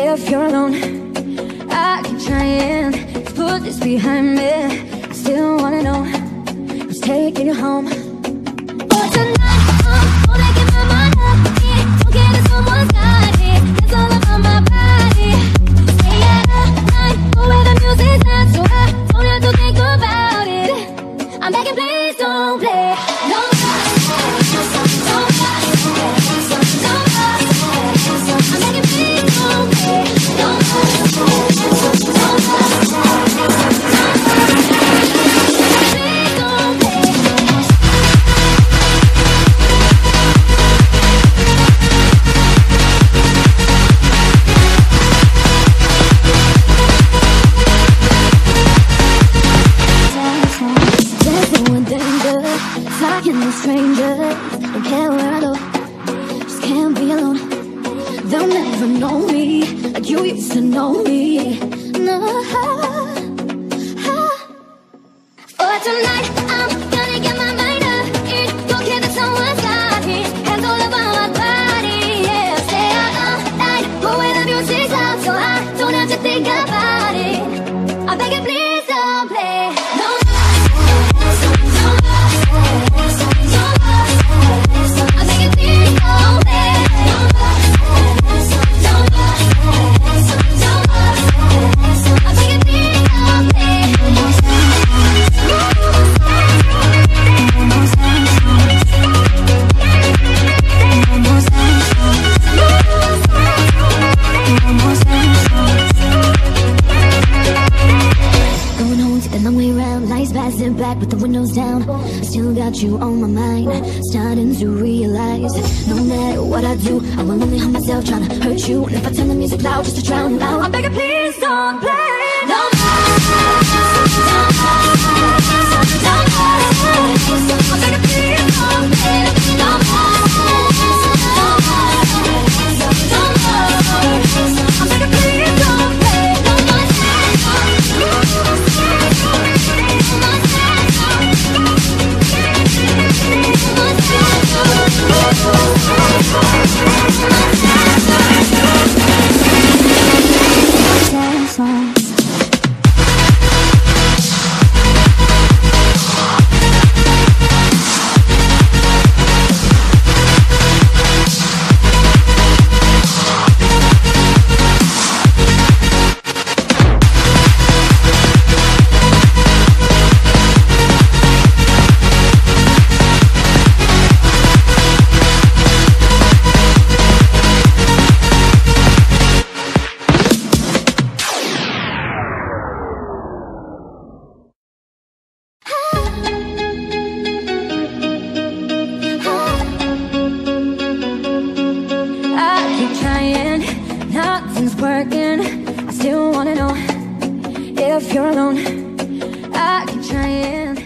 if you're alone. I keep trying to put this behind me. I still wanna know who's taking you home. But tonight I'm gonna get my mind up. Yeah, don't care that someone's got it. It's all about my body. Stay at night, go where the music's at, so I don't have to think about it. I'm begging, please don't play. No. Strangers, don't care where I go, just can't be alone. They'll never know me like you used to know me. No. For tonight, I'm gonna get my mind up. Don't care that someone's got it. Hands all over my body, yeah. Stay out all night, but when the music's loud, so I don't have to think about it. I'm begging, please don't play. No. Passing back with the windows down, I still got you on my mind. Starting to realize, no matter what I do, I will only harm myself trying to hurt you. And if I turn the music loud just to drown you out, I'm begging, please don't play. No more. I'm begging, please don't play. No more. I'm begging, please don't play. No more. Nothing's working. I still wanna know if you're alone. I keep trying.